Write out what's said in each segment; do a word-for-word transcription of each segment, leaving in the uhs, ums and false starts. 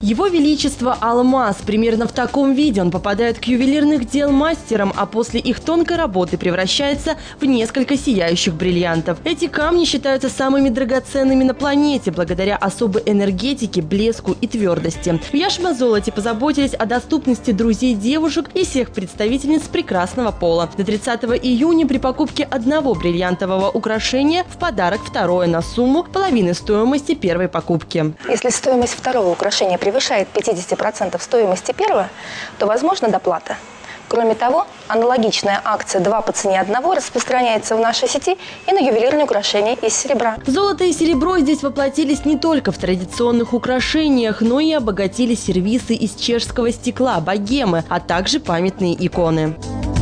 Его Величество алмаз. Примерно в таком виде он попадает к ювелирных дел мастерам, а после их тонкой работы превращается в несколько сияющих бриллиантов. Эти камни считаются самыми драгоценными на планете благодаря особой энергетике, блеску и твердости. В Яшма-золоте позаботились о доступности друзей девушек и всех представительниц прекрасного пола. До тридцатого июня при покупке одного бриллиантового украшения в подарок второе на сумму половины стоимости первой покупки. Если стоимость второго украшения превышает пятьдесят процентов стоимости первого, то возможна доплата. Кроме того, аналогичная акция «два по цене одного» распространяется в нашей сети и на ювелирные украшения из серебра. Золото и серебро здесь воплотились не только в традиционных украшениях, но и обогатили сервисы из чешского стекла, богемы, а также памятные иконы.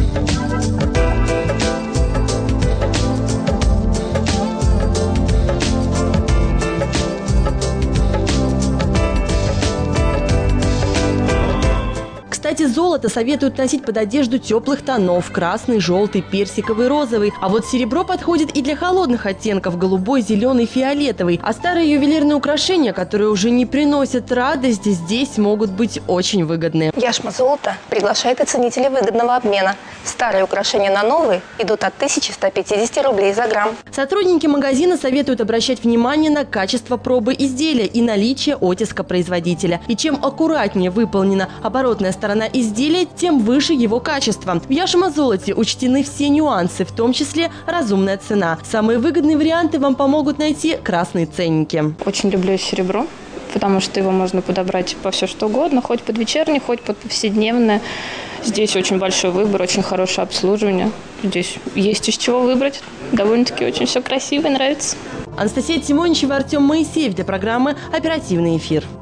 Кстати, золото советуют носить под одежду теплых тонов – красный, желтый, персиковый, розовый. А вот серебро подходит и для холодных оттенков – голубой, зеленый, фиолетовый. А старые ювелирные украшения, которые уже не приносят радость, здесь могут быть очень выгодны. Яшма-золото приглашает оценителей выгодного обмена. Старые украшения на новые идут от тысячи ста пятидесяти рублей за грамм. Сотрудники магазина советуют обращать внимание на качество пробы изделия и наличие оттиска производителя. И чем аккуратнее выполнена оборотная сторона изделия, тем выше его качество. В Яшма-золоте учтены все нюансы, в том числе разумная цена. Самые выгодные варианты вам помогут найти красные ценники. Очень люблю серебро, потому что его можно подобрать по все что угодно, хоть под вечернее, хоть под повседневное. Здесь очень большой выбор, очень хорошее обслуживание. Здесь есть из чего выбрать. Довольно-таки очень все красиво и нравится. Анастасия Тимоничева, Артем Моисеев для программы «Оперативный эфир».